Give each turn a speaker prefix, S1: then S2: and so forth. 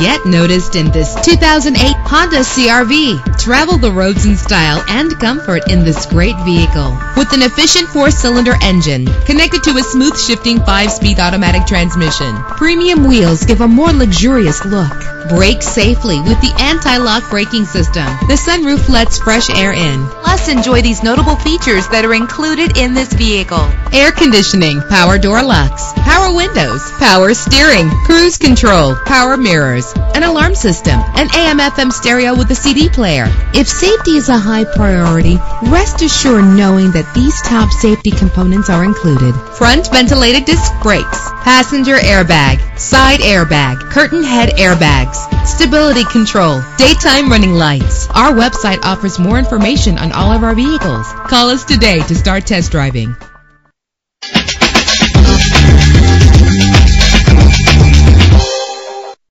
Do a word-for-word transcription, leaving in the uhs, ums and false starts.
S1: Get noticed in this two thousand eight Honda C R V. Travel the roads in style and comfort in this great vehicle. With an efficient four-cylinder engine connected to a smooth shifting five-speed automatic transmission, premium wheels give a more luxurious look. Brake safely with the anti-lock braking system. The sunroof lets fresh air in. Plus, enjoy these notable features that are included in this vehicle: air conditioning, power door locks, power windows, power steering, cruise control, power mirrors, an alarm system, an A M F M stereo with a C D player. If safety is a high priority, rest assured knowing that these top safety components are included: front ventilated disc brakes, passenger airbag, side airbag, curtain head airbags, stability control, daytime running lights. Our website offers more information on all of our vehicles. Call us today to start test driving.